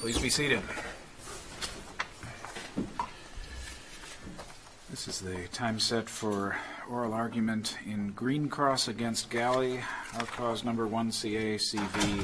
Please be seated. This is the time set for oral argument in Green Cross against Galley, our cause number 1CA-CV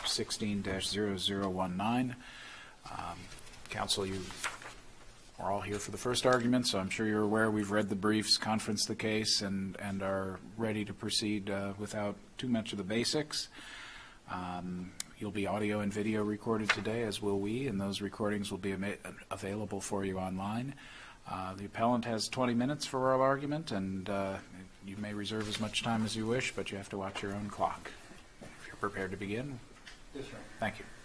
16-0019. Counsel, you are all here for the first argument, so I'm sure you're aware we've read the briefs, conferenced the case, and are ready to proceed without too much of the basics. You'll be audio and video recorded today, as will we, and those recordings will be available for you online. The appellant has 20 minutes for oral argument, and you may reserve as much time as you wish, but you have to watch your own clock. If you're prepared to begin. Yes, sir. Thank you.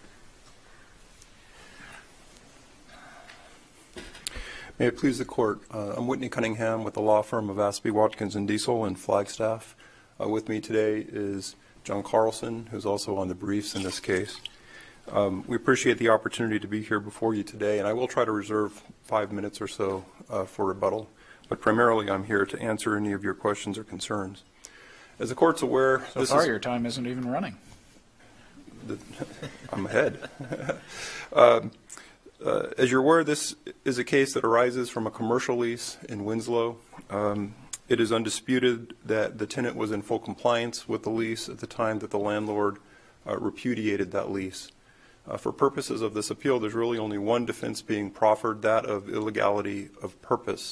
May it please the Court, I'm Whitney Cunningham with the law firm of Aspey, Watkins & Diesel in Flagstaff. With me today is John Carlson, who's also on the briefs in this case. We appreciate the opportunity to be here before you today, and I will try to reserve 5 minutes or so for rebuttal, but primarily I'm here to answer any of your questions or concerns. As the Court's aware, so far your time isn't even running. I'm ahead. As you're aware, this is a case that arises from a commercial lease in Winslow. It is undisputed that the tenant was in full compliance with the lease at the time that the landlord repudiated that lease. For purposes of this appeal, there's really only one defense being proffered, that of illegality of purpose.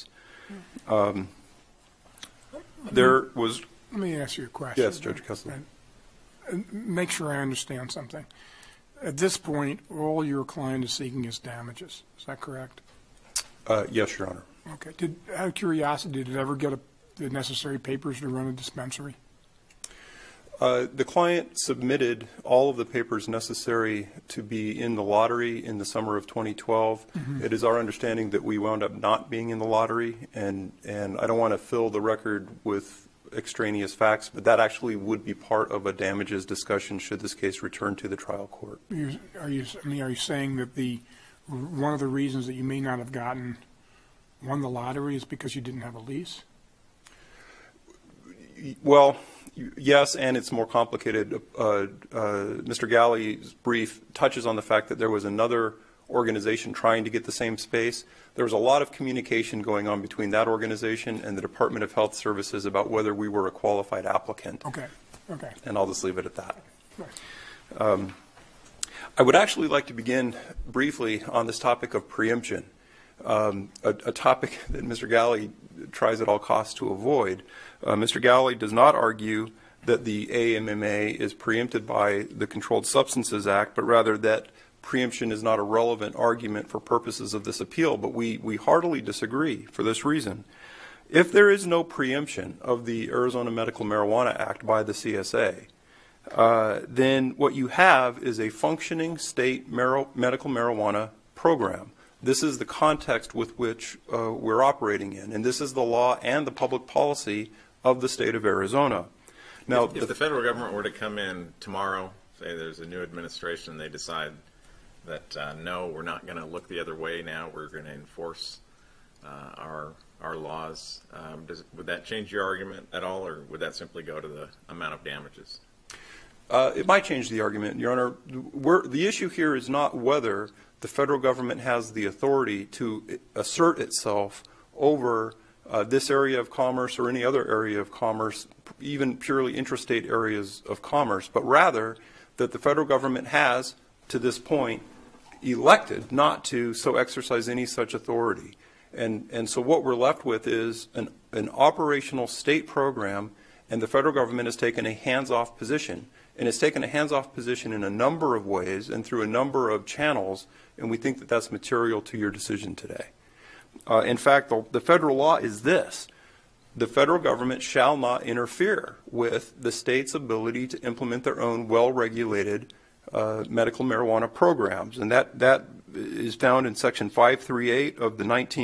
There was... Let me ask you a question. Yes, Judge Kessler. Make sure I understand something. At this point, all your client is seeking is damages. Is that correct? Yes, Your Honor. Okay. Out of curiosity, did it ever get the necessary papers to run a dispensary? The client submitted all of the papers necessary to be in the lottery in the summer of 2012. Mm-hmm. It is our understanding that we wound up not being in the lottery, and I don't want to fill the record with extraneous facts, but that actually would be part of a damages discussion should this case return to the trial court. Are you saying that one of the reasons that you may not have won the lottery is because you didn't have a lease? Well, yes, and it's more complicated. Mr. Galley's brief touches on the fact that there was another organization trying to get the same space. There was a lot of communication going on between that organization and the Department of Health Services about whether we were a qualified applicant. Okay. And I'll just leave it at that. Right. I would actually like to begin briefly on this topic of preemption, a topic that Mr. Galley tries at all costs to avoid. Mr. Galley does not argue that the AMMA is preempted by the Controlled Substances Act, but rather that preemption is not a relevant argument for purposes of this appeal, but we heartily disagree for this reason. If there is no preemption of the Arizona Medical Marijuana Act by the CSA, then what you have is a functioning state medical marijuana program. This is the context with which we're operating in, and this is the law and the public policy of the state of Arizona. Now, if the federal government were to come in tomorrow, say there's a new administration, they decide that no, we're not going to look the other way now, we're going to enforce our laws, would that change your argument at all, or would that simply go to the amount of damages? It might change the argument, Your Honor. The issue here is not whether the federal government has the authority to assert itself over this area of commerce or any other area of commerce, even purely intrastate areas of commerce, but rather that the federal government has, to this point, elected not to so exercise any such authority. And so what we're left with is an operational state program, and the federal government has taken a hands-off position. And it's taken a hands-off position in a number of ways and through a number of channels, and we think that that's material to your decision today. In fact, the federal law is this. The federal government shall not interfere with the state's ability to implement their own well-regulated medical marijuana programs, and that is found in Section 538 of the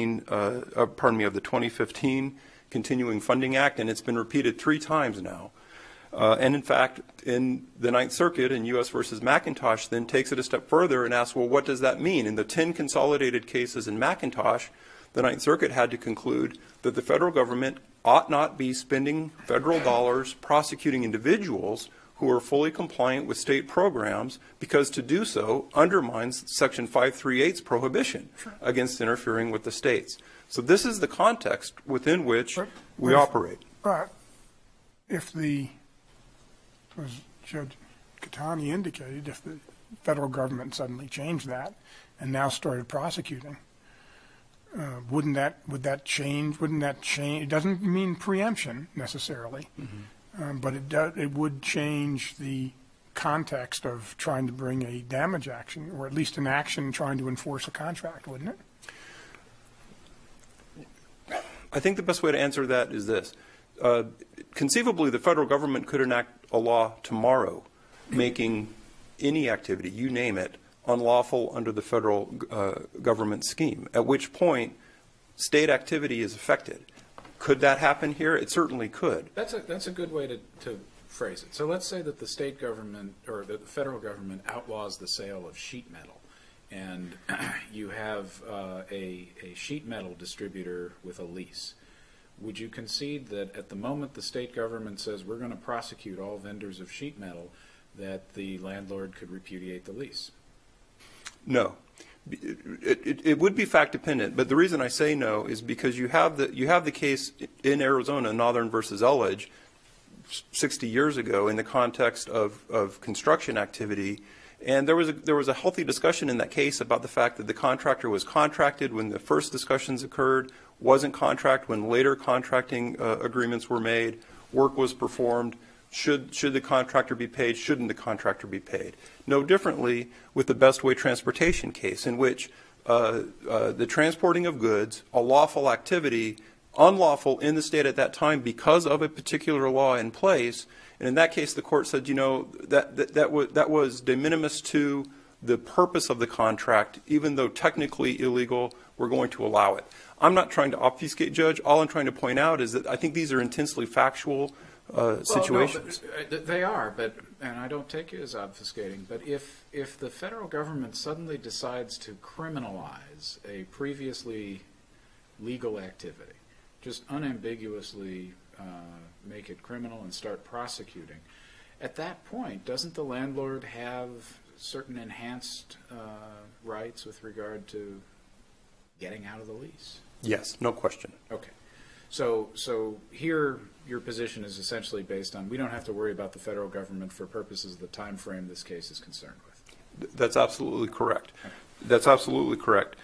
2015 Continuing Funding Act, and it's been repeated 3 times now. And in fact, in the Ninth Circuit in U.S. versus McIntosh then takes it a step further and asks, well, what does that mean? In the 10 consolidated cases in McIntosh, the Ninth Circuit had to conclude that the federal government ought not be spending federal dollars prosecuting individuals who are fully compliant with state programs, because to do so undermines Section 538's prohibition against interfering with the states. So this is the context within which we operate. But if as Judge Catani indicated, if the federal government suddenly changed that and now started prosecuting, wouldn't that change? It doesn't mean preemption necessarily, but it would change the context of trying to bring a damage action, or at least an action trying to enforce a contract, wouldn't it? I think the best way to answer that is this. Conceivably, the federal government could enact a law tomorrow making any activity, you name it, unlawful under the federal government scheme, at which point state activity is affected. Could that happen here? It certainly could. That's a good way to phrase it. So let's say that the state government or the federal government outlaws the sale of sheet metal, and you have a sheet metal distributor with a lease. Would you concede that at the moment the state government says we're going to prosecute all vendors of sheet metal, that the landlord could repudiate the lease? No. It would be fact dependent, but the reason I say no is because you have the case in Arizona, Northern versus Elledge, 60 years ago, in the context of construction activity, and there was a healthy discussion in that case about the fact that the contractor was contracted when the first discussions occurred, wasn't contract when later contracting agreements were made, work was performed. Should the contractor be paid? Shouldn't the contractor be paid? No differently with the Best Way Transportation case, in which the transporting of goods, a lawful activity, unlawful in the state at that time because of a particular law in place. And in that case, the court said, you know, that was de minimis to the purpose of the contract, even though technically illegal, we're going to allow it. I'm not trying to obfuscate, Judge. All I'm trying to point out is that I think these are intensely factual situations. Well, no, they are, and I don't take it as obfuscating, but if the federal government suddenly decides to criminalize a previously legal activity, just unambiguously make it criminal and start prosecuting, at that point, doesn't the landlord have certain enhanced rights with regard to getting out of the lease? Yes, no question. Okay. So here your position is essentially based on we don't have to worry about the federal government for purposes of the time frame this case is concerned with. That's absolutely correct. Okay. That's absolutely correct.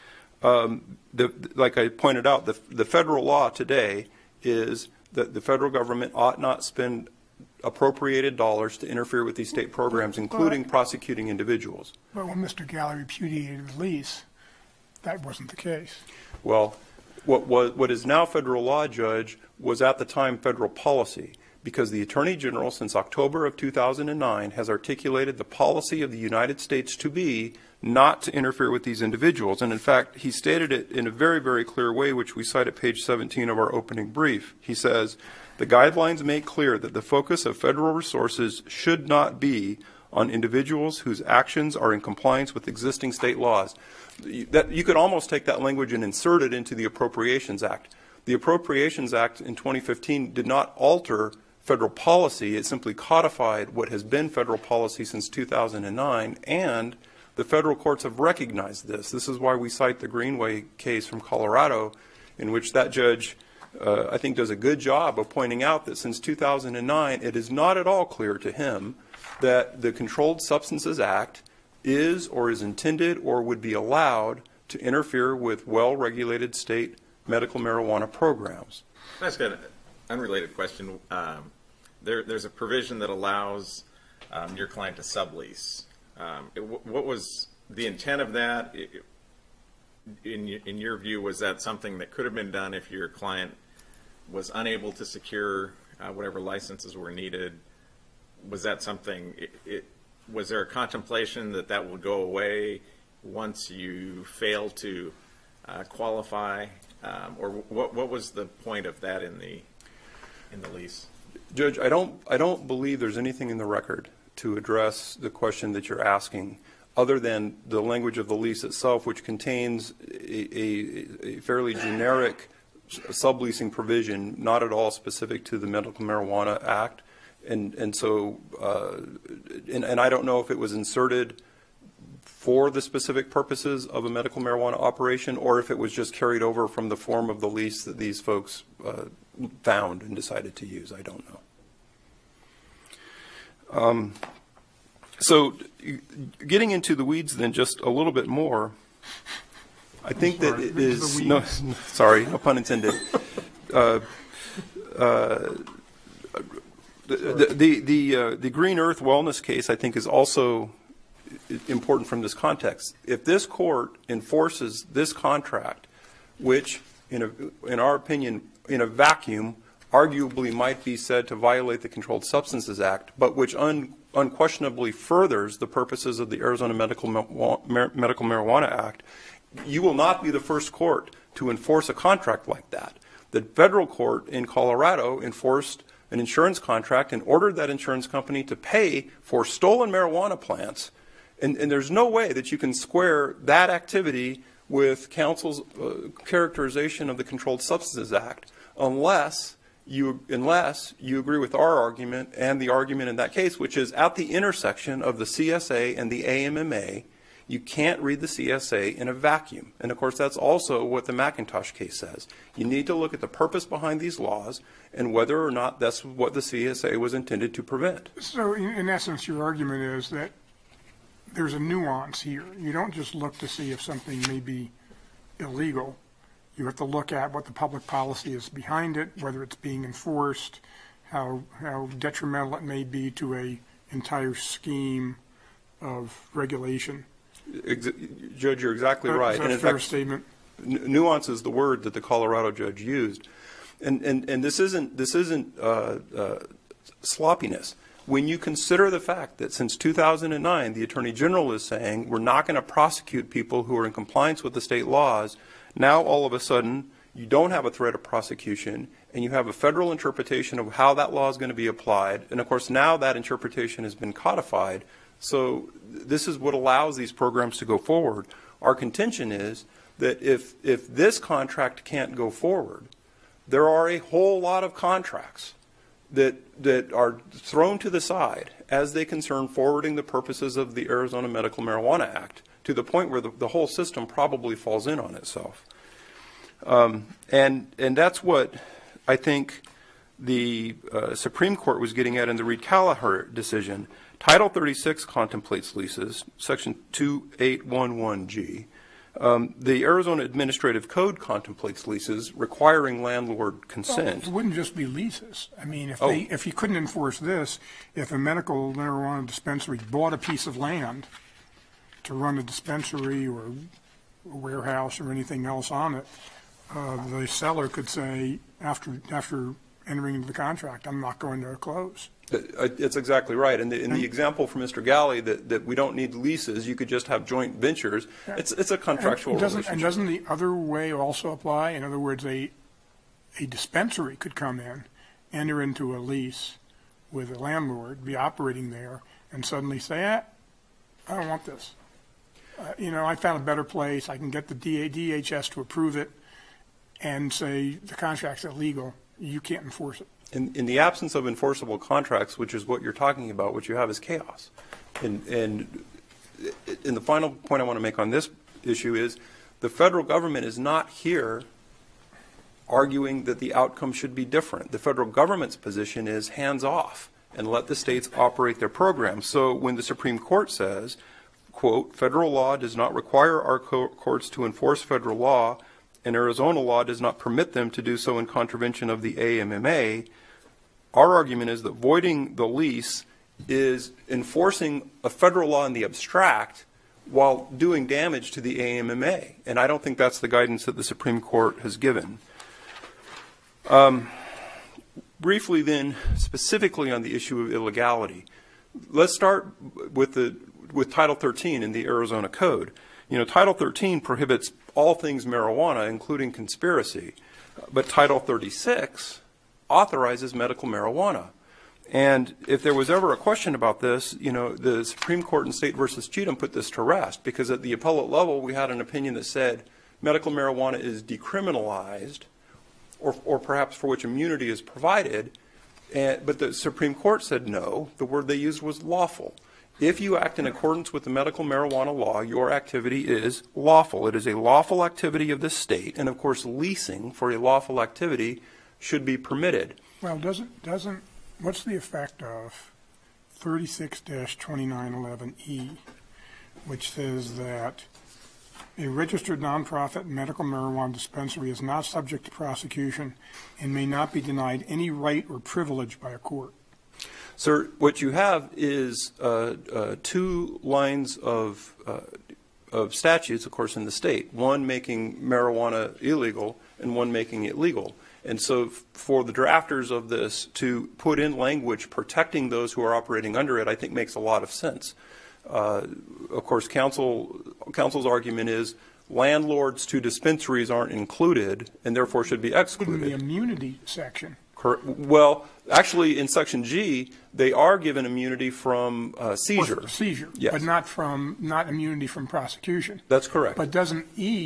Like I pointed out, the federal law today is that the federal government ought not spend appropriated dollars to interfere with these state programs, including prosecuting individuals. But when Mr. Galley repudiated the lease, that wasn't the case. Well, what is now federal law, Judge, was at the time federal policy, because the Attorney General since October of 2009 has articulated the policy of the United States to be not to interfere with these individuals. And in fact, he stated it in a very, very clear way, which we cite at page 17 of our opening brief. He says, the guidelines make clear that the focus of federal resources should not be on individuals whose actions are in compliance with existing state laws. You could almost take that language and insert it into the Appropriations Act. The Appropriations Act in 2015 did not alter federal policy. It simply codified what has been federal policy since 2009, and the federal courts have recognized this. This is why we cite the Greenway case from Colorado, in which that judge, I think, does a good job of pointing out that since 2009, it is not at all clear to him that the Controlled Substances Act is or is intended or would be allowed to interfere with well-regulated state medical marijuana programs. That's got an unrelated question. There's a provision that allows your client to sublease. What was the intent of that? In your view, was that something that could have been done if your client was unable to secure whatever licenses were needed? Was that something, was there a contemplation that that would go away once you fail to qualify? Or what was the point of that in the lease? Judge, I don't believe there's anything in the record to address the question that you're asking, other than the language of the lease itself, which contains a fairly generic subleasing provision, not at all specific to the Medical Marijuana Act. And so, and I don't know if it was inserted for the specific purposes of a medical marijuana operation, or if it was just carried over from the form of the lease that these folks found and decided to use. I don't know. So getting into the weeds then just a little bit more, I think that it is, no, sorry, no pun intended. The Green Earth Wellness case, I think, is also important from this context. If this court enforces this contract, which, in our opinion, in a vacuum, arguably might be said to violate the Controlled Substances Act, but which unquestionably furthers the purposes of the Arizona Medical Marijuana Act, you will not be the first court to enforce a contract like that. The federal court in Colorado enforced an insurance contract and ordered that insurance company to pay for stolen marijuana plants. And there's no way that you can square that activity with counsel's characterization of the Controlled Substances Act unless you agree with our argument and the argument in that case, which is at the intersection of the CSA and the AMMA, you can't read the CSA in a vacuum. And, of course, that's also what the McIntosh case says. You need to look at the purpose behind these laws and whether or not that's what the CSA was intended to prevent. So, in essence, your argument is that there's a nuance here. You don't just look to see if something may be illegal. You have to look at what the public policy is behind it, whether it's being enforced, how detrimental it may be to an entire scheme of regulation. Judge, you're exactly right. Is that a fair statement? Nuance is the word that the Colorado judge used, and this isn't sloppiness. When you consider the fact that since 2009, the Attorney General is saying we're not going to prosecute people who are in compliance with the state laws, now all of a sudden you don't have a threat of prosecution and you have a federal interpretation of how that law is going to be applied. And, of course, now that interpretation has been codified. So this is what allows these programs to go forward. Our contention is that if this contract can't go forward, there are a whole lot of contracts that are thrown to the side as they concern forwarding the purposes of the Arizona Medical Marijuana Act to the point where the whole system probably falls in on itself. And that's what I think the Supreme Court was getting at in the Reed-Callagher decision. Title 36 contemplates leases, Section 2811G. The Arizona Administrative Code contemplates leases requiring landlord consent. Well, it wouldn't just be leases. I mean, if you couldn't enforce this, if a medical marijuana dispensary bought a piece of land to run a dispensary or a warehouse or anything else on it, the seller could say after entering into the contract, I'm not going to close. It's exactly right. And in the example from Mr. Galley that we don't need leases, you could just have joint ventures, it's a contractual relationship. And doesn't the other way also apply? In other words, a dispensary could come in, enter into a lease with a landlord, be operating there, and suddenly say, I don't want this. I found a better place. I can get the DHS to approve it and say the contract's illegal. You can't enforce it. In the absence of enforceable contracts, which is what you're talking about, what you have is chaos. And the final point I want to make on this issue is the federal government is not here arguing that the outcome should be different. The federal government's position is hands off and let the states operate their programs. So when the Supreme Court says, quote, federal law does not require our courts to enforce federal law, and Arizona law does not permit them to do so in contravention of the AMMA, our argument is that voiding the lease is enforcing a federal law in the abstract while doing damage to the AMMA. And I don't think that's the guidance that the Supreme Court has given. Briefly then, specifically on the issue of illegality, let's start with Title 13 in the Arizona Code. Title 13 prohibits all things marijuana, including conspiracy, but Title 36 authorizes medical marijuana. And if there was ever a question about this, the Supreme Court in State v. Cheatham put this to rest, because at the appellate level we had an opinion that said medical marijuana is decriminalized, or perhaps for which immunity is provided, But the Supreme Court said no. The word they used was lawful. If you act in accordance with the medical marijuana law, your activity is lawful. It is a lawful activity of the state, and of course leasing for a lawful activity should be permitted. Well, what's the effect of 36-2911E, which says that a registered nonprofit medical marijuana dispensary is not subject to prosecution and may not be denied any right or privilege by a court? Sir, what you have is 2 lines of statutes, of course, in the state, one making marijuana illegal and one making it legal. And so for the drafters of this to put in language protecting those who are operating under it, I think makes a lot of sense. Of course, counsel's argument is landlords to dispensaries aren't included and therefore should be excluded. In the immunity section. Well, actually, in Section G, they are given immunity from seizure. Seizure, yes. But not immunity from prosecution. That's correct. But doesn't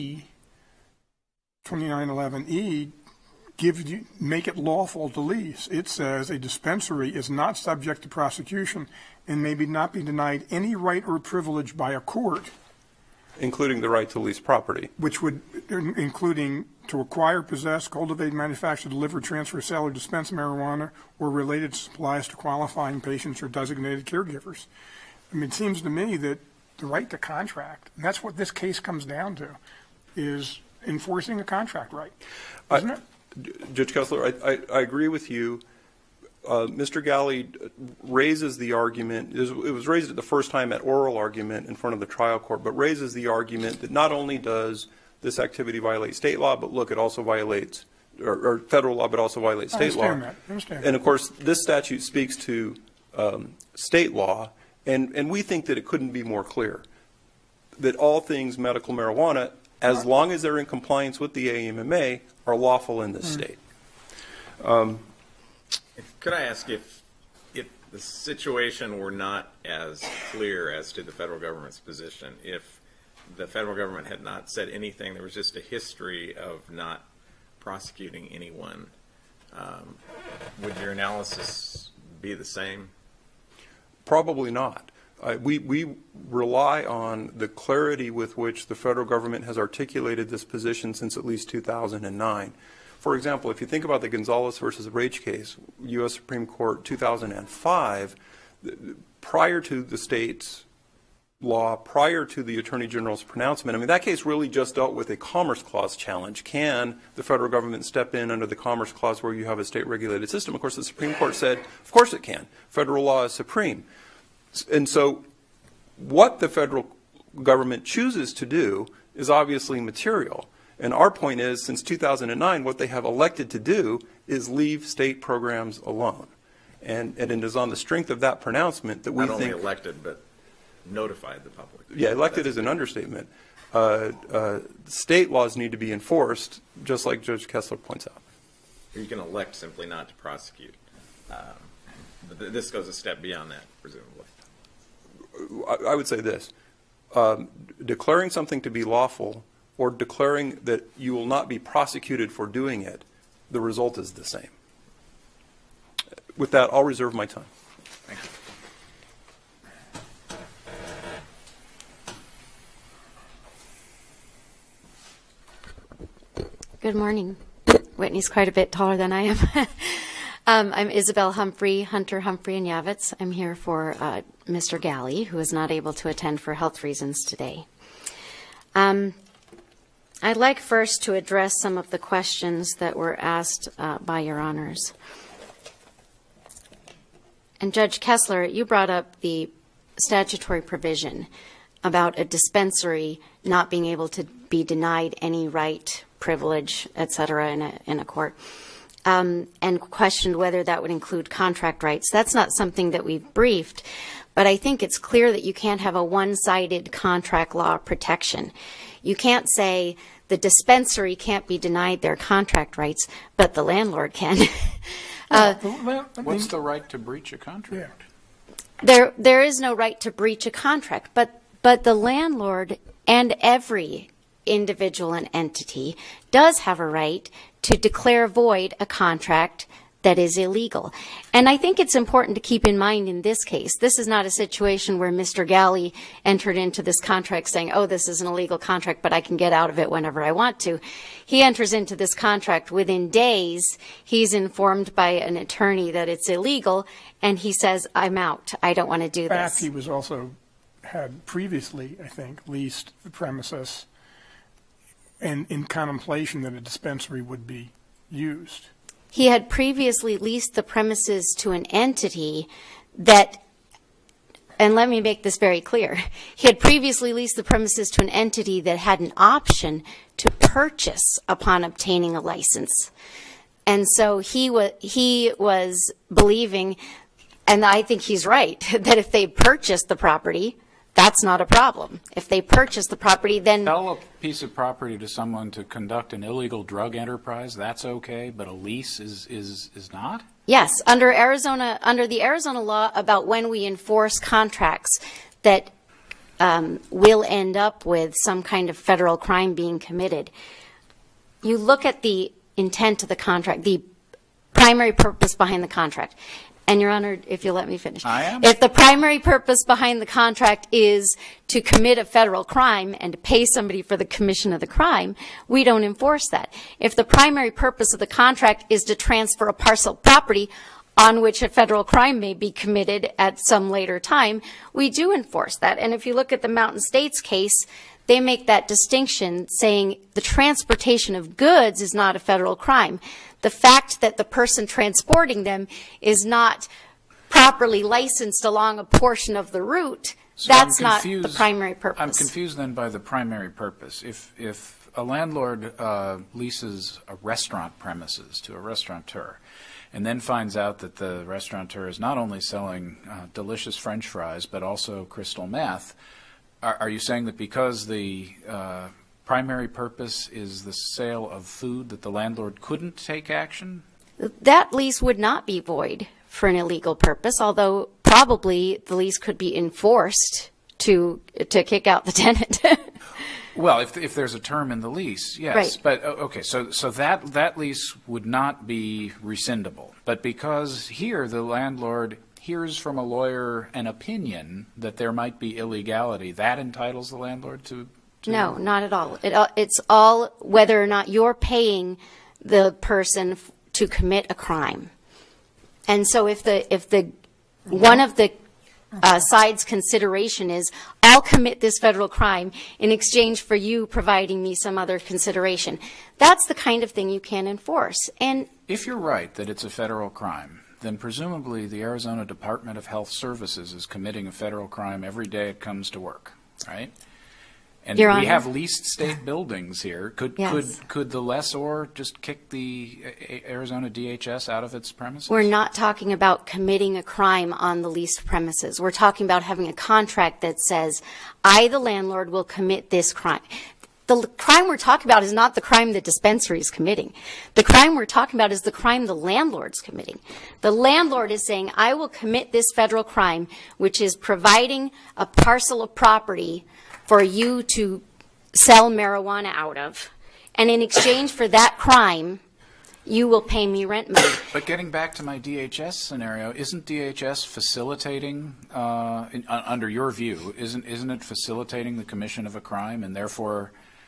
2911E, make it lawful to lease? It says a dispensary is not subject to prosecution and may not be denied any right or privilege by a court. Including the right to lease property. Which would, including to acquire, possess, cultivate, manufacture, deliver, transfer, sell, or dispense marijuana or related supplies to qualifying patients or designated caregivers. I mean, it seems to me that the right to contract, and that's what this case comes down to, is enforcing a contract right, isn't it? Judge Kessler, I agree with you. Mr. Galley raises the argument, it was raised at the first time at oral argument in front of the trial court, but raises the argument that not only does this activity violate state law, but look, it also violates, or federal law, but also violates state law. I understand. And of course, this statute speaks to state law, and we think that it couldn't be more clear that all things medical marijuana, as long as they're in compliance with the AMMA, are lawful in this state. Could I ask if the situation were not as clear as to the federal government's position, if the federal government had not said anything, there was just a history of not prosecuting anyone, would your analysis be the same? Probably not. We rely on the clarity with which the federal government has articulated this position since at least 2009. For example, if you think about the Gonzalez versus Raich case, U.S. Supreme Court 2005, prior to the state's law, prior to the Attorney General's pronouncement, I mean, that case really just dealt with a Commerce Clause challenge. Can the federal government step in under the Commerce Clause where you have a state-regulated system? Of course, the Supreme Court said, of course it can. Federal law is supreme. And so what the federal government chooses to do is obviously material. And our point is, since 2009, what they have elected to do is leave state programs alone. And it is on the strength of that pronouncement that we think— Not only elected, but notified the public. Yeah, elected is an understatement. State laws need to be enforced, just like Judge Kessler points out. You can elect simply not to prosecute. But this goes a step beyond that, presumably. I would say this. Declaring something to be lawful or declaring that you will not be prosecuted for doing it, the result is the same. With that, I'll reserve my time. Thank you. Good morning. Whitney's quite a bit taller than I am. I'm Isabel Humphrey, Hunter Humphrey and Yavitz. I'm here for Mr. Galley, who is not able to attend for health reasons today. I'd like first to address some of the questions that were asked by your honors. And Judge Kessler, you brought up the statutory provision about a dispensary not being able to be denied any right, privilege, et cetera, in a court, and questioned whether that would include contract rights. That's not something that we've briefed, but I think it's clear that you can't have a one-sided contract law protection. You can't say the dispensary can't be denied their contract rights, but the landlord can. What's the right to breach a contract? There is no right to breach a contract, but the landlord and every individual and entity does have a right to declare void a contract that is illegal. And I think it's important to keep in mind in this case, this is not a situation where Mr. Galley entered into this contract saying, oh, this is an illegal contract, but I can get out of it whenever I want to. He enters into this contract within days. He's informed by an attorney that it's illegal, and he says, I'm out. I don't want to do In fact, this. he was also had previously, I think, leased the premises and in contemplation that a dispensary would be used. He had previously leased the premises to an entity that, and let me make this very clear, he had previously leased the premises to an entity that had an option to purchase upon obtaining a license. And so he was believing, and I think he's right, that if they purchase the property, that's not a problem. If they purchase the property, then Sell a piece of property to someone to conduct an illegal drug enterprise, that's okay, but a lease is not? yes, under the Arizona law about when we enforce contracts that will end up with some kind of federal crime being committed, you look at the intent of the contract, the primary purpose behind the contract. And, Your Honor, if you'll let me finish. I am. If the primary purpose behind the contract is to commit a federal crime and to pay somebody for the commission of the crime, we don't enforce that. If the primary purpose of the contract is to transfer a parcel of property on which a federal crime may be committed at some later time, we do enforce that. And if you look at the Mountain States case, they make that distinction saying the transportation of goods is not a federal crime. The fact that the person transporting them is not properly licensed along a portion of the route, So that's I'm not the confused- primary purpose. I'm confused then by the primary purpose. If a landlord leases a restaurant premises to a restaurateur and then finds out that the restaurateur is not only selling delicious French fries but also crystal meth, are you saying that because the primary purpose is the sale of food that the landlord couldn't take action? That lease would not be void for an illegal purpose, although probably the lease could be enforced to kick out the tenant. Well, if there's a term in the lease, yes. Right. But okay, so that lease would not be rescindable. But because here the landlord hears from a lawyer an opinion that there might be illegality, that entitles the landlord to No, not at all. It's all whether or not you're paying the person to commit a crime. And so if the one of the side's consideration is, I'll commit this federal crime in exchange for you providing me some other consideration, that's the kind of thing you can enforce. And If you're right that it's a federal crime, then presumably the Arizona Department of Health Services is committing a federal crime every day it comes to work, right? And Your we Honor. have leased state buildings here. Could Yes. the lessor just kick the Arizona DHS out of its premises? we're not talking about committing a crime on the leased premises. We're talking about having a contract that says, I, the landlord, will commit this crime. The crime we're talking about is not the crime the dispensary is committing. The crime we're talking about is the crime the landlord's committing. The landlord is saying, I will commit this federal crime, which is providing a parcel of property for you to sell marijuana out of. And in exchange for that crime, you will pay me rent money. But getting back to my DHS scenario, isn't DHS facilitating, under your view, isn't it facilitating the commission of a crime, and therefore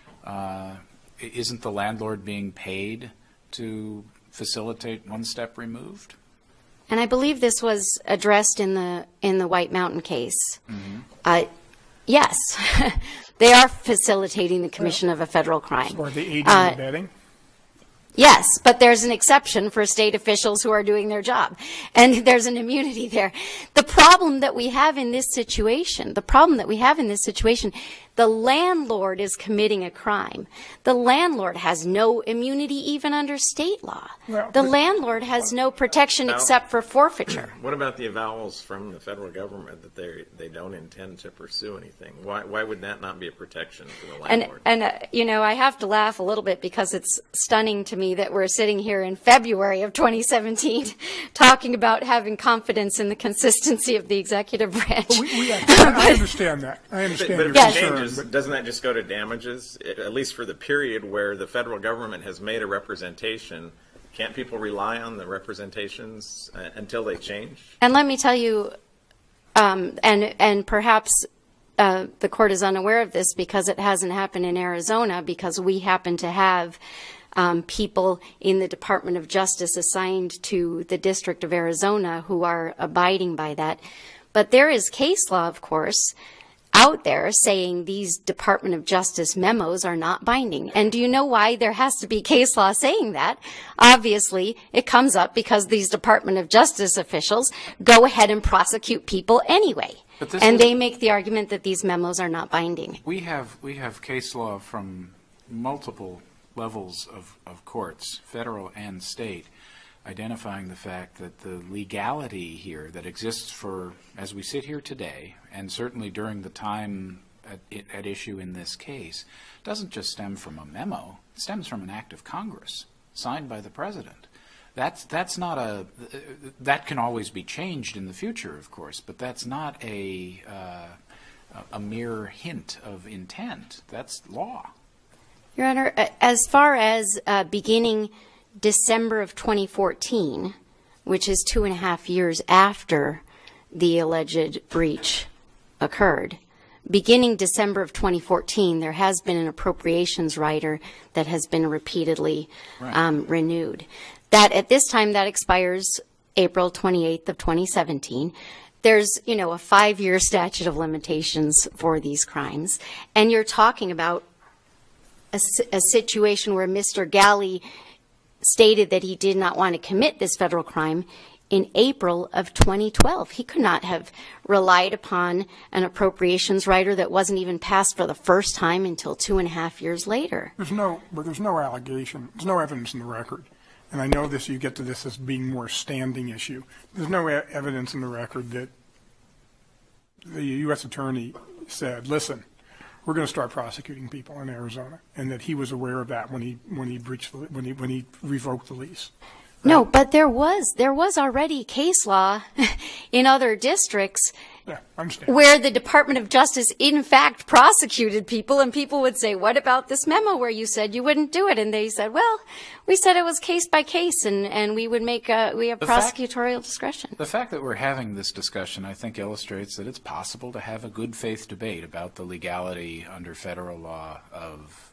isn't the landlord being paid to facilitate one step removed? And I believe this was addressed in the White Mountain case. Yes, they are facilitating the commission of a federal crime. Or the aiding and abetting. Yes, but there's an exception for state officials who are doing their job, and there's an immunity there. The problem that we have in this situation, the landlord is committing a crime. The landlord has no immunity even under state law. Well, The but- landlord has no protection except for forfeiture. What about the avowals from the federal government that they don't intend to pursue anything? Why would that not be a protection for the landlord? And I have to laugh a little bit because it's stunning to me that we're sitting here in February of 2017 talking about having confidence in the consistency of the executive branch. I understand that. I understand But your if Yes. it concern. changes, doesn't that just go to damages, at least for the period where the federal government has made a representation Can't people rely on the representations until they change? And let me tell you, and perhaps the court is unaware of this because it hasn't happened in Arizona, because we happen to have people in the Department of Justice assigned to the District of Arizona who are abiding by that. But there is case law, of course, out there saying these Department of Justice memos are not binding. And do you know why there has to be case law saying that? Obviously, it comes up because these Department of Justice officials go ahead and prosecute people anyway. And they make the argument that these memos are not binding. We have case law from multiple levels of courts, federal and state, identifying the fact that the legality here that exists for, as we sit here today, and certainly during the time at issue in this case, doesn't just stem from a memo. It stems from an act of Congress signed by the president. That's not that can always be changed in the future, of course, but that's not a mere hint of intent. That's law. Your Honor, as far as beginning December of 2014, which is 2.5 years after the alleged breach occurred, beginning December of 2014, there has been an appropriations rider that has been repeatedly renewed. That at this time, that expires April 28th of 2017. There's, a 5-year statute of limitations for these crimes. And you're talking about a situation where Mr. Galley stated that he did not want to commit this federal crime in April of 2012. He could not have relied upon an appropriations rider that wasn't even passed for the first time until 2.5 years later. There's no allegation. There's no evidence in the record. And I know you get to this as being more a standing issue. There's no evidence in the record that the U.S. attorney said, listen, we're going to start prosecuting people in Arizona, and that he was aware of that when he revoked the lease. No, but there was already case law in other districts where the Department of Justice in fact prosecuted people, and people would say, what about this memo where you said you wouldn't do it? And they said, well, we said it was case by case, and we would we have prosecutorial discretion. The fact that we're having this discussion, I think, illustrates that it's possible to have a good faith debate about the legality under federal law of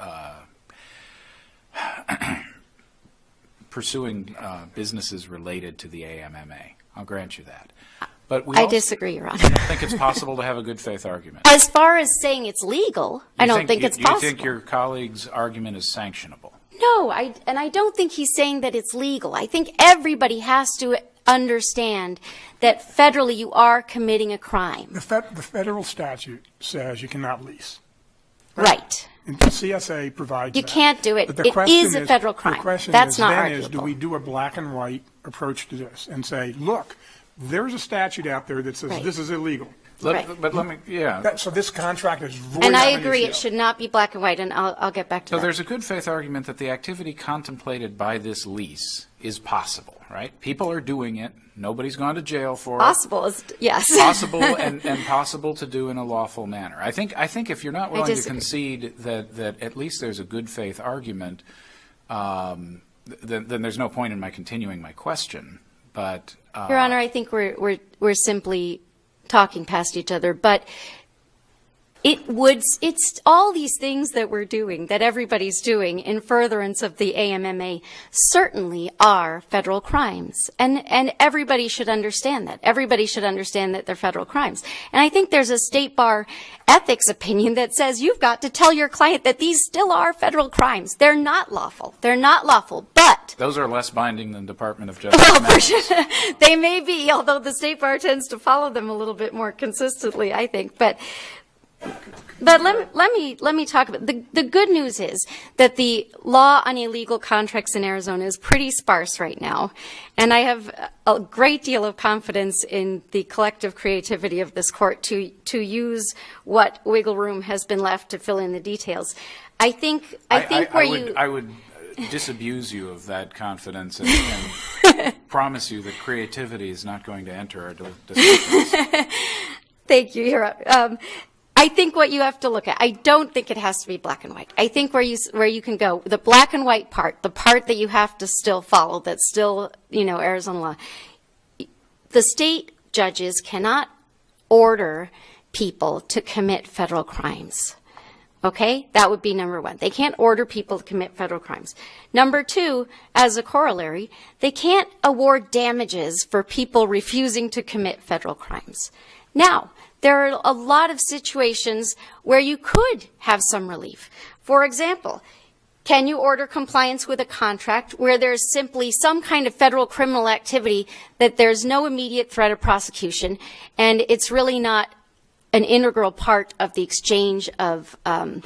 pursuing businesses related to the AMMA. I'll grant you that. But I disagree, Your Honor. I don't think it's possible to have a good faith argument. As far as saying it's legal, I don't think it's possible. You think your colleague's argument is sanctionable? No, and I don't think he's saying that it's legal. I think everybody has to understand that federally you are committing a crime. The federal statute says you cannot lease. Right. And the CSA provides You that. can't do it. But the It is a federal crime. The question That's not then arguable. do we do a black and white approach to this and say, look, there's a statute out there that says this is illegal. But let me, So this contract is void. And I agree, it should not be black and white, and I'll get back to that. So there's a good faith argument that the activity contemplated by this lease is possible, right? People are doing it. Nobody's gone to jail for it. Yes. Possible and possible to do in a lawful manner. I think if you're not willing to concede that at least there's a good faith argument, then there's no point in my continuing my question. But Your Honor, I think we're simply talking past each other, but it's all these things that we're doing, that everybody's doing in furtherance of the AMMA certainly are federal crimes. And everybody should understand that. Everybody should understand that they're federal crimes. And I think there's a state bar ethics opinion that says you've got to tell your client that these still are federal crimes. They're not lawful. They're not lawful, but those are less binding than Department of Justice. They may be, although the state bar tends to follow them a little bit more consistently, I think. But let me talk about the good news is that the law on illegal contracts in Arizona is pretty sparse right now, and I have a great deal of confidence in the collective creativity of this court to use what wiggle room has been left to fill in the details. I would disabuse you of that confidence and promise you that creativity is not going to enter our discussions. Thank you. I think what you have to look at, I don't think it has to be black and white. I think where you can go, the black and white part, the part that you have to still follow, that's still, Arizona law. The state judges cannot order people to commit federal crimes. Okay? That would be number one. They can't order people to commit federal crimes. Number two, as a corollary, they can't award damages for people refusing to commit federal crimes. Now, there are a lot of situations where you could have some relief. For example, can you order compliance with a contract where there's simply some kind of federal criminal activity that there's no immediate threat of prosecution, and it's really not an integral part of the exchange of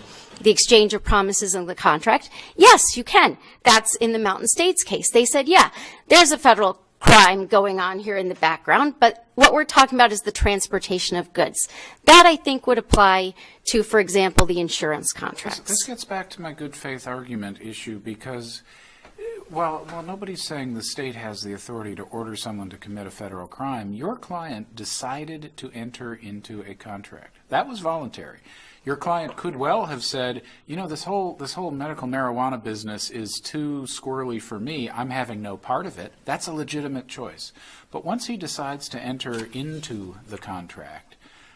promises in the contract? Yes, you can. That's in the Mountain States case. They said, yeah, there's a federal crime going on here in the background, but what we're talking about is the transportation of goods. That, I think, would apply to, for example, the insurance contracts. This gets back to my good faith argument issue because, well, nobody's saying the state has the authority to order someone to commit a federal crime. Your client decided to enter into a contract. That was voluntary. Your client could well have said, this whole medical marijuana business is too squirrely for me. I'm having no part of it. That's a legitimate choice. But once he decides to enter into the contract,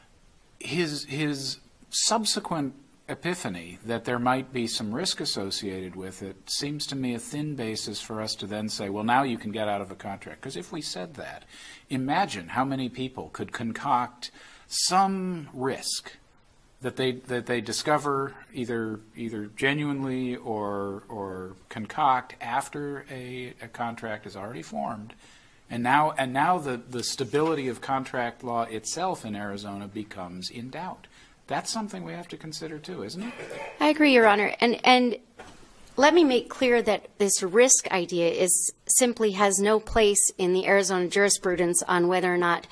his subsequent epiphany that there might be some risk associated with it seems to me a thin basis for us to then say, well, now you can get out of a contract. Because if we said that, imagine how many people could concoct some risk that they discover either genuinely or concoct after a contract is already formed, and now the stability of contract law itself in Arizona becomes in doubt. That's something we have to consider too, isn't it? I agree, Your Honor, and let me make clear that this risk idea simply has no place in the Arizona jurisprudence on whether or not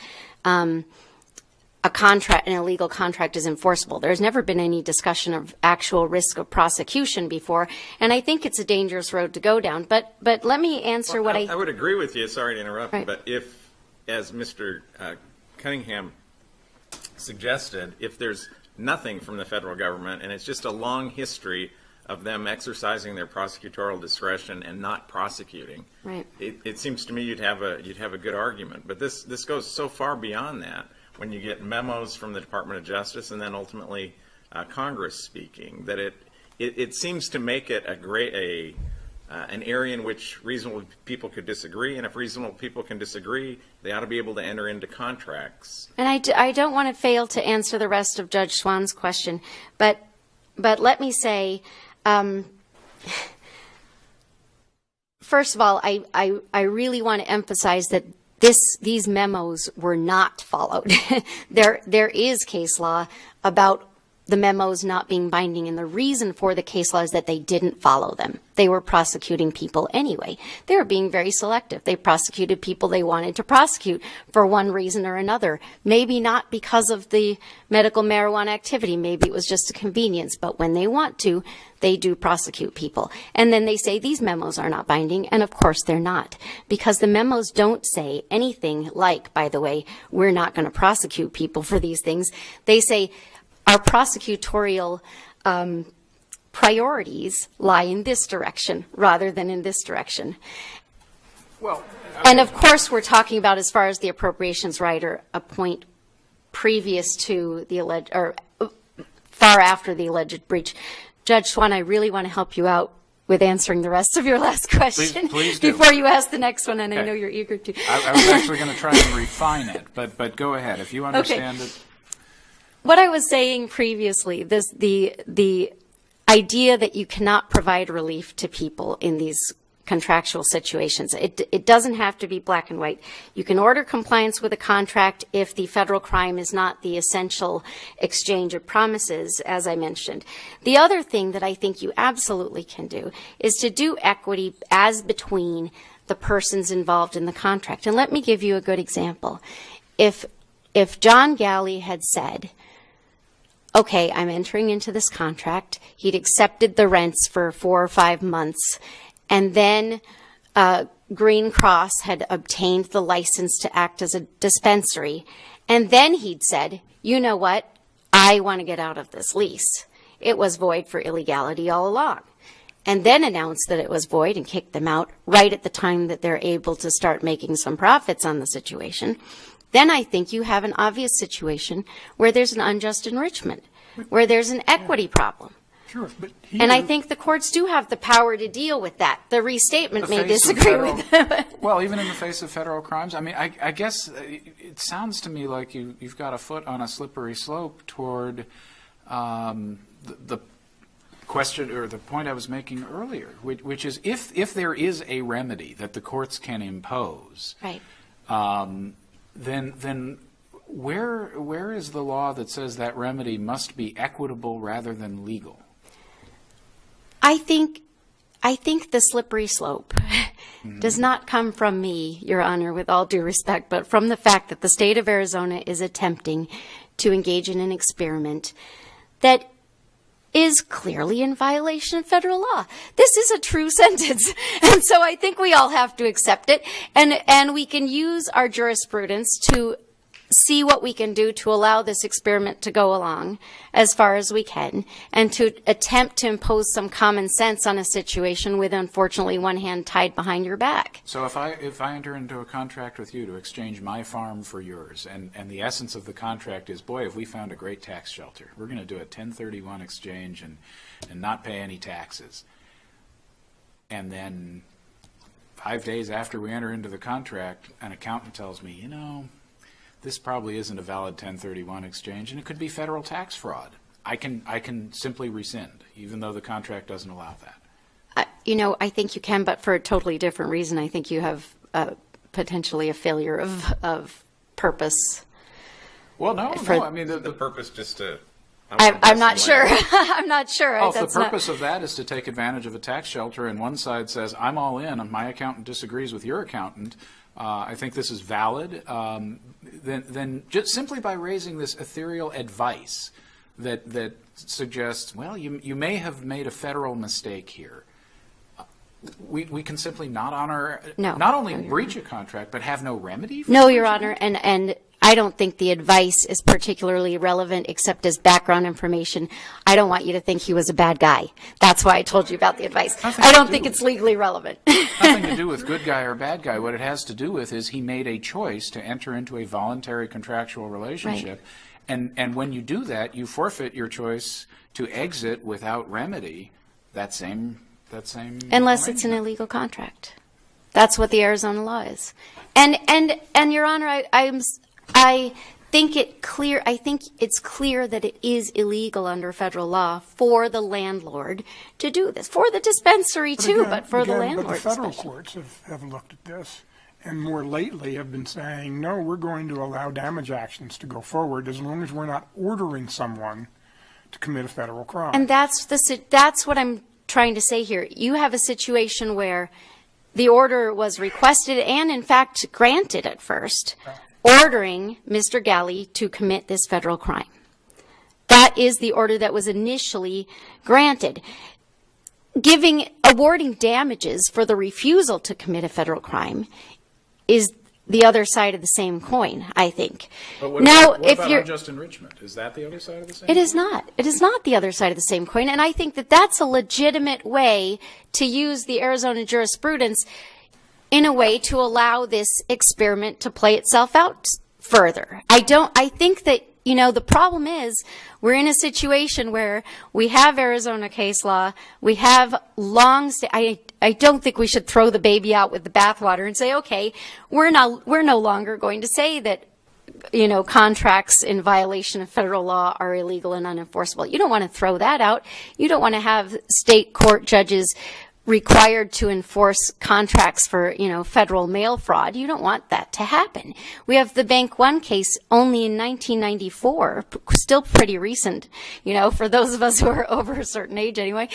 an illegal contract is enforceable. There's never been any discussion of actual risk of prosecution before, and I think it's a dangerous road to go down. But let me answer I would agree with you. Sorry to interrupt, right. But if, as Mr. Cunningham suggested, if there's nothing from the federal government and it's just a long history of them exercising their prosecutorial discretion and not prosecuting, right. It seems to me you'd have a good argument. But this goes so far beyond that. When you get memos from the Department of Justice and then ultimately Congress speaking, that it seems to make it an area in which reasonable people could disagree, and if reasonable people can disagree, they ought to be able to enter into contracts. And I don't want to fail to answer the rest of Judge Swan's question, but let me say, first of all, I really want to emphasize that these memos were not followed. There is case law about the memos not being binding, and the reason for the case law is that they didn't follow them. They were prosecuting people anyway. They were being very selective. They prosecuted people they wanted to prosecute for one reason or another. Maybe not because of the medical marijuana activity. Maybe it was just a convenience. But when they want to, they do prosecute people. And then they say these memos are not binding, and of course they're not. Because the memos don't say anything like, by the way, we're not going to prosecute people for these things. They say our prosecutorial priorities lie in this direction rather than in this direction. Well, and of course we're talking about, as far as the appropriations rider, a point previous to the alleged, or far after the alleged breach. Judge Swan, I really want to help you out with answering the rest of your last question please do. before you ask the next one, and okay. I know you're eager to. I was actually going to try and refine it, but go ahead. If you understand it. What I was saying previously, the idea that you cannot provide relief to people in these contractual situations. It doesn't have to be black and white. You can order compliance with a contract if the federal crime is not the essential exchange of promises, as I mentioned. The other thing that I think you absolutely can do is to do equity as between the persons involved in the contract. And let me give you a good example. If John Galley had said, okay, I'm entering into this contract, he'd accepted the rents for 4 or 5 months, and then Green Cross had obtained the license to act as a dispensary, and then he'd said, you know what, I want to get out of this lease. It was void for illegality all along. And then announced that it was void and kicked them out right at the time that they're able to start making some profits on the situation. Then I think you have an obvious situation where there's an unjust enrichment, where there's an equity problem. Sure, but And I here- think the courts do have the power to deal with that. The restatement The may face of disagree with them. Well, even in the face of federal crimes, I mean, I guess it sounds to me like you've got a foot on a slippery slope toward the question or the point I was making earlier, which is if there is a remedy that the courts can impose, Right. then where is the law that says that remedy must be equitable rather than legal? I think the slippery slope does not come from me, Your Honor, with all due respect, but from the fact that the state of Arizona is attempting to engage in an experiment that is clearly in violation of federal law. This is a true sentence. And so I think we all have to accept it. And we can use our jurisprudence to see what we can do to allow this experiment to go along as far as we can, and to attempt to impose some common sense on a situation with, unfortunately, one hand tied behind your back. So if I enter into a contract with you to exchange my farm for yours, and the essence of the contract is, boy, if we found a great tax shelter, we're going to do a 1031 exchange and not pay any taxes. And then 5 days after we enter into the contract, an accountant tells me, this probably isn't a valid 1031 exchange, and it could be federal tax fraud. I can simply rescind, even though the contract doesn't allow that. I think you can, but for a totally different reason. I think you have potentially a failure of purpose. Well, no. I mean, The purpose just to. I'm not sure. I'm not sure. Oh, if the purpose of that is to take advantage of a tax shelter, and one side says, I'm all in, and my accountant disagrees with your accountant, I think this is valid, then just simply by raising this ethereal advice that suggests, well, you may have made a federal mistake here, we can simply not honor, not only breach a contract, but have no remedy for No, Your Honor, and I don't think the advice is particularly relevant except as background information. I don't want you to think he was a bad guy. That's why I told you about the advice. I don't think it's legally relevant. Nothing to do with good guy or bad guy. What it has to do with is he made a choice to enter into a voluntary contractual relationship. Right. And when you do that, you forfeit your choice to exit without remedy that same unless it's an illegal contract. That's what the Arizona law is. And Your Honor, I think it's clear that it is illegal under federal law for the landlord to do this, for the dispensary too, but for the landlord. But the federal especially. courts have looked at this, and more lately have been saying, no, we're going to allow damage actions to go forward as long as we're not ordering someone to commit a federal crime. And that's what I'm trying to say here. You have a situation where the order was requested and, in fact, granted at first, ordering Mr. Galley to commit this federal crime. That is the order that was initially granted. Awarding damages for the refusal to commit a federal crime is the other side of the same coin, I think. But what about unjust enrichment? Is that the other side of the same coin? It is not. It is not the other side of the same coin. And I think that that's a legitimate way to use the Arizona jurisprudence in a way to allow this experiment to play itself out further. I think that, the problem is we're in a situation where we have Arizona case law, we have I don't think we should throw the baby out with the bathwater and say, okay, we're no longer going to say that, contracts in violation of federal law are illegal and unenforceable. You don't want to throw that out. You don't want to have state court judges required to enforce contracts for, federal mail fraud. You don't want that to happen. We have the Bank One case only in 1994, still pretty recent, for those of us who are over a certain age anyway,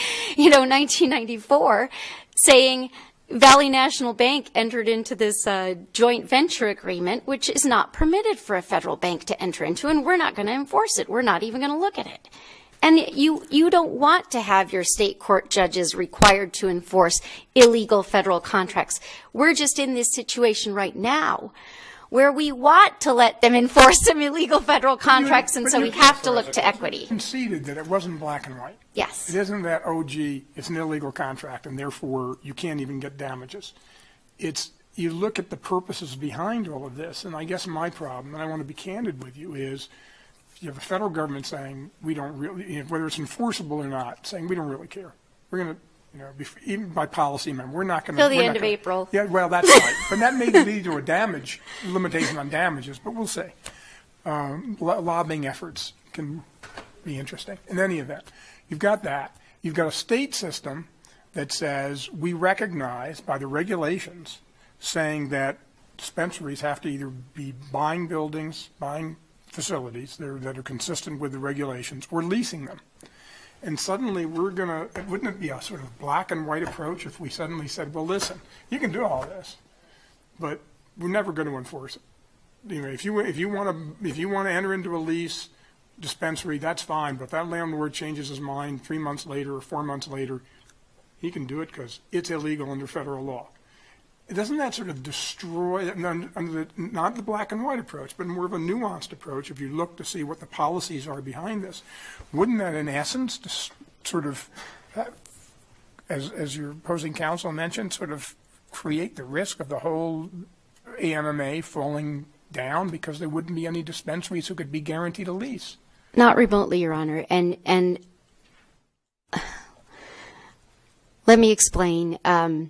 1994, saying Valley National Bank entered into this joint venture agreement, which is not permitted for a federal bank to enter into, and we're not going to enforce it. We're not even going to look at it. And you don't want to have your state court judges required to enforce illegal federal contracts. We're just in this situation right now where we want to let them enforce some illegal federal contracts, and so we have to look to equity. Conceded that it wasn't black and white. Yes. It isn't that, oh, gee, it's an illegal contract, and therefore you can't even get damages. It's, you look at the purposes behind all of this, and I guess my problem, and I want to be candid with you, is you have the federal government saying we don't really, whether it's enforceable or not, saying we don't really care. We're going to, even by policy, we're not going to. Till the end of April. Yeah, well, that's right. But that may lead to a damage, limitation on damages, but we'll see. Lobbying efforts can be interesting. In any event, you've got that. You've got a state system that says we recognize by the regulations saying that dispensaries have to either be buying buildings, buying facilities that are consistent with the regulations, or leasing them. And suddenly we're going to, wouldn't it be a sort of black and white approach if we suddenly said, well, listen, you can do all this, but we're never going to enforce it. If you want to enter into a lease dispensary, that's fine, but if that landlord changes his mind 3 months later or 4 months later, he can do it because it's illegal under federal law. Doesn't that sort of destroy, under not the black and white approach, but more of a nuanced approach, if you look to see what the policies are behind this, wouldn't that in essence just sort of, as your opposing counsel mentioned, sort of create the risk of the whole AMMA falling down because there wouldn't be any dispensaries who could be guaranteed a lease? Not remotely, Your Honor. And let me explain.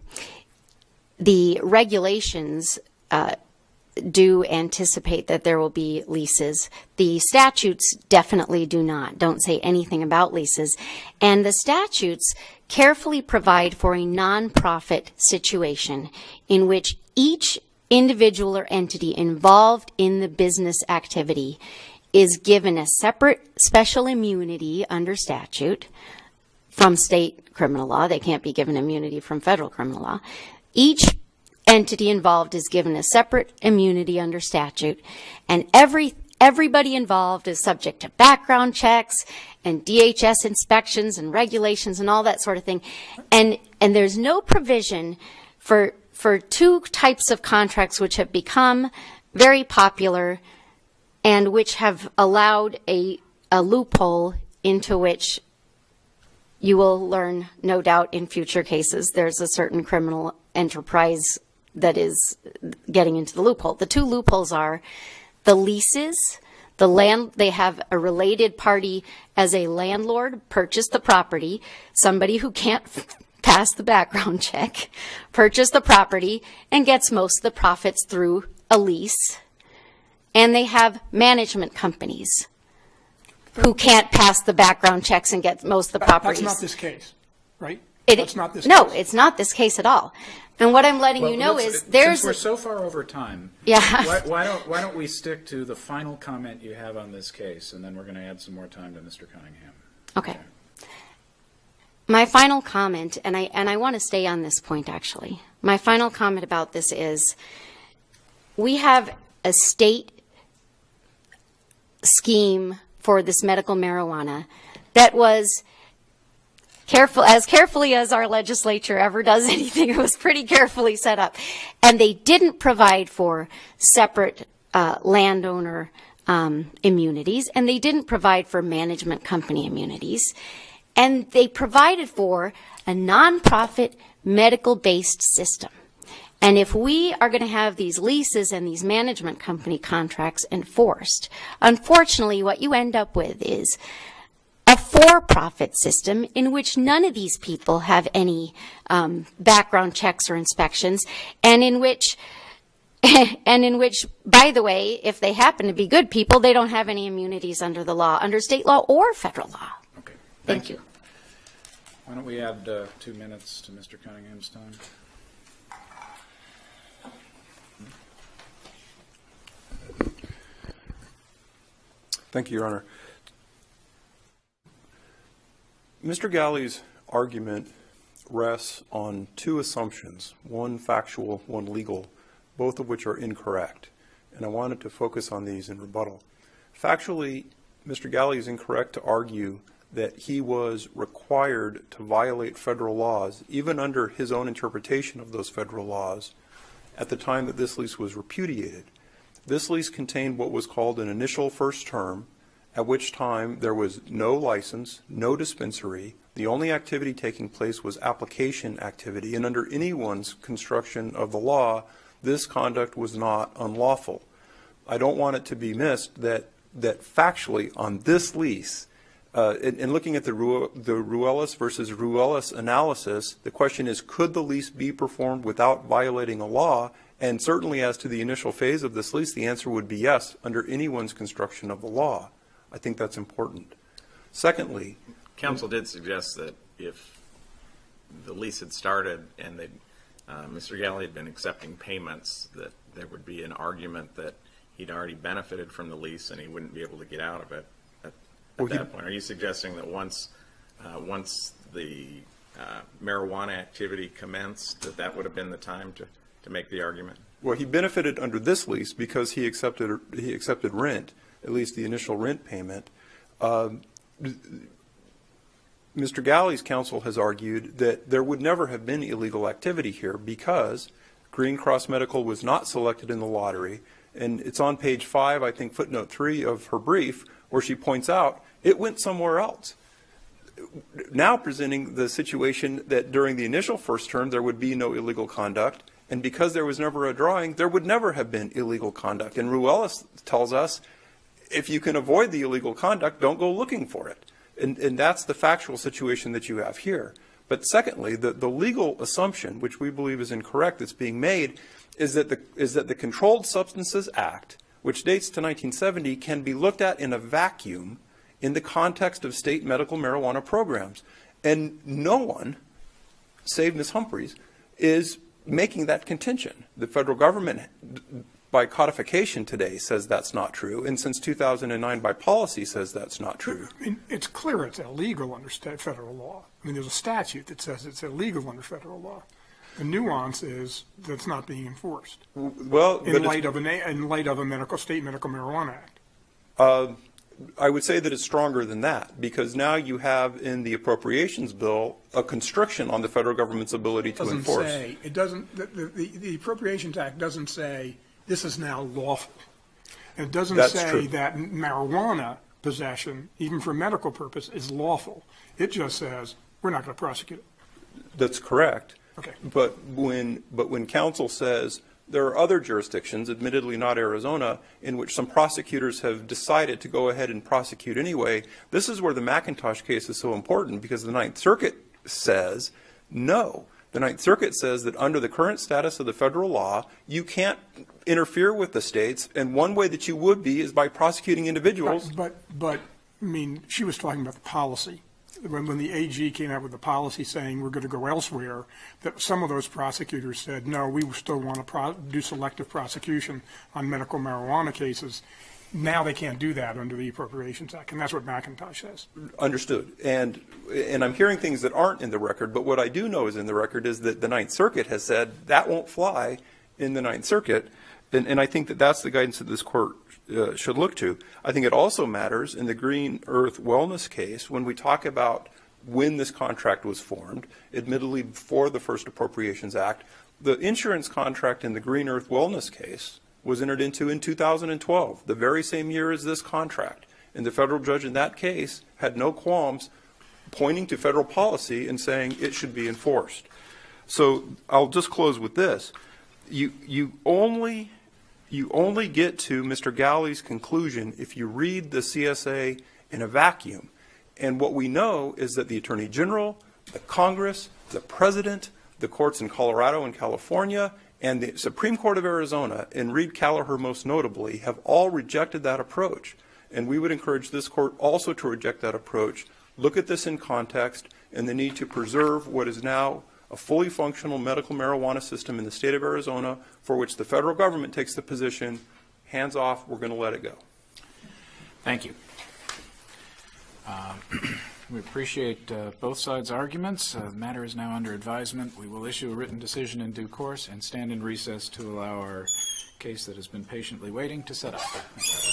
The regulations do anticipate that there will be leases. The statutes definitely don't say anything about leases. And the statutes carefully provide for a nonprofit situation in which each individual or entity involved in the business activity is given a separate special immunity under statute from state criminal law. They can't be given immunity from federal criminal law. Each entity involved is given a separate immunity under statute, and everybody involved is subject to background checks and DHS inspections and regulations and all that sort of thing. And there's no provision for two types of contracts which have become very popular and which have allowed a loophole into which you will learn, no doubt, in future cases. There's a certain criminal enterprise that is getting into the loophole. The two loopholes are the leases. They have a related party as a landlord purchase the property. Somebody who can't pass the background check purchase the property and gets most of the profits through a lease. And they have management companies who can't pass the background checks and get most of the properties. That's not this case, right? It's not this case at all. And what I'm letting you know is since we're so far over time, yeah. why don't we stick to the final comment you have on this case, and then we're going to add some more time to Mr. Cunningham. Okay. My final comment, and I want to stay on this point actually. My final comment about this is we have a state scheme for this medical marijuana that was as carefully as our legislature ever does anything, it was pretty carefully set up. And they didn't provide for separate landowner immunities, and they didn't provide for management company immunities. And they provided for a nonprofit medical-based system. And if we are going to have these leases and these management company contracts enforced, unfortunately what you end up with is a for-profit system in which none of these people have any background checks or inspections, and in which, by the way, if they happen to be good people, they don't have any immunities under the law, under state law or federal law. Okay. Thank you. Why don't we add 2 minutes to Mr. Cunningham's time? Thank you, Your Honor. Mr. Galley's argument rests on two assumptions, one factual, one legal, both of which are incorrect. And I wanted to focus on these in rebuttal. Factually, Mr. Galley is incorrect to argue that he was required to violate federal laws, even under his own interpretation of those federal laws, at the time that this lease was repudiated. This lease contained what was called an initial first term, at which time there was no license, no dispensary. The only activity taking place was application activity, and under anyone's construction of the law, this conduct was not unlawful. I don't want it to be missed that factually on this lease, in looking at the Ruelas versus Ruelas analysis, the question is, could the lease be performed without violating a law? And certainly as to the initial phase of this lease, the answer would be yes, under anyone's construction of the law. I think that's important. Secondly, counsel did suggest that if the lease had started and Mr. Galley had been accepting payments, that there would be an argument that he'd already benefited from the lease and he wouldn't be able to get out of it at that point. Are you suggesting that once the marijuana activity commenced, that would have been the time to make the argument? Well, he benefited under this lease because he accepted rent, at least the initial rent payment. Mr. Galley's counsel has argued that there would never have been illegal activity here because Green Cross Medical was not selected in the lottery. And it's on page 5, I think footnote 3 of her brief, where she points out it went somewhere else. Now presenting the situation that during the initial first term there would be no illegal conduct, and because there was never a drawing, there would never have been illegal conduct. And Ruelas tells us if you can avoid the illegal conduct, don't go looking for it. And that's the factual situation that you have here. But secondly, the legal assumption, which we believe is incorrect, that's being made, is that the Controlled Substances Act, which dates to 1970, can be looked at in a vacuum in the context of state medical marijuana programs. And no one, save Ms. Humphreys, is making that contention. The federal government, by codification today, says that's not true, and since 2009 by policy says that's not true. I mean, it's clear it's illegal under federal law. I mean, there's a statute that says it's illegal under federal law. The nuance is that it's not being enforced. Well, in light of a state medical marijuana act. I would say that it's stronger than that, because now you have in the appropriations bill a constriction on the federal government's ability to enforce. The Appropriations Act doesn't say this is now lawful. It doesn't That's say true. that marijuana possession, even for medical purpose, is lawful. It just says we're not going to prosecute it. That's correct. Okay. But when counsel says there are other jurisdictions, admittedly not Arizona, in which some prosecutors have decided to go ahead and prosecute anyway, this is where the McIntosh case is so important, because the Ninth Circuit says no. The Ninth Circuit says that under the current status of the federal law, you can't interfere with the states, and one way that you would be is by prosecuting individuals. But I mean, she was talking about the policy. When the AG came out with the policy saying we're going to go elsewhere, that some of those prosecutors said, no, we still want to do selective prosecution on medical marijuana cases. Now they can't do that under the Appropriations Act, and that's what McIntosh says. Understood. And I'm hearing things that aren't in the record, but what I do know is in the record is that the Ninth Circuit has said that won't fly in the Ninth Circuit, and I think that that's the guidance that this court should look to. I think it also matters in the Green Earth Wellness case when we talk about when this contract was formed, admittedly before the first Appropriations Act. The insurance contract in the Green Earth Wellness case was entered into in 2012, the very same year as this contract. And the federal judge in that case had no qualms pointing to federal policy and saying it should be enforced. So I'll just close with this. You only get to Mr. Galley's conclusion if you read the CSA in a vacuum. And what we know is that the Attorney General, the Congress, the President, the courts in Colorado and California, and the Supreme Court of Arizona, and Reed Callagher most notably, have all rejected that approach. And we would encourage this court also to reject that approach, look at this in context, and the need to preserve what is now a fully functional medical marijuana system in the state of Arizona, for which the federal government takes the position, hands off, we're going to let it go. Thank you. We appreciate both sides' arguments. The matter is now under advisement. We will issue a written decision in due course and stand in recess to allow our case that has been patiently waiting to set up.